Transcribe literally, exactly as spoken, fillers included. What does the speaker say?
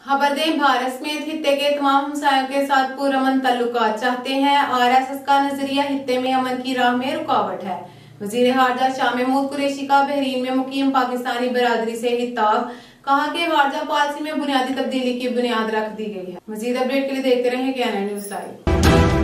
खबर दें, भारत समेत हित्ते के तमाम हमसायों के साथ पुरअमन ताल्लुकात चाहते हैं। आरएसएस का नजरिया हित्ते में अमन की राह में रुकावट है। वजीर खारजा शाह महमूद कुरैशी का बहरीन में मुकीम पाकिस्तानी बरादरी से खिताब, कहा कि खारजा पॉलिसी में बुनियादी तब्दीली की बुनियाद रख दी गई है। मजीद अपडेट के लिए देखते रहें के एन आई न्यूज़ लाइव।